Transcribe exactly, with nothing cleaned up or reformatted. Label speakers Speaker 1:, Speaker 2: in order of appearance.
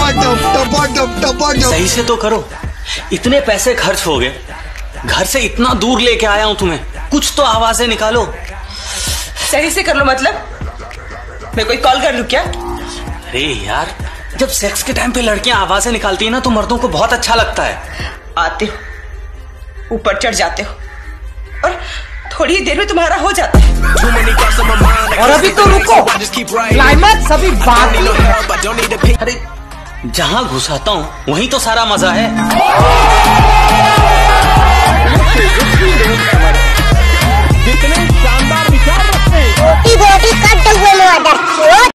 Speaker 1: सही से तो करो, इतने पैसे खर्च हो गए, घर से इतना दूर लेके आया हूं तुम्हें, कुछ तो आवाजें निकालो।
Speaker 2: सही से कर लो मतलब? मैं कोई कॉल कर लूं क्या?
Speaker 1: अरे यार, जब सेक्स के टाइम पे लड़कियां आवाजें निकालती है ना तो मर्दों को बहुत अच्छा लगता है।
Speaker 2: आते हो, ऊपर चढ़ जाते हो और थोड़ी ही देर में तुम्हारा हो जाता है।
Speaker 3: और अभी तो रुको, क्लाइमैक्स अभी बाकी है।
Speaker 1: अरे जहां घुसाता हूं वहीं तो सारा मजा है।
Speaker 3: कितने शानदार विचार रखते हैं।
Speaker 4: बॉडी कट हुए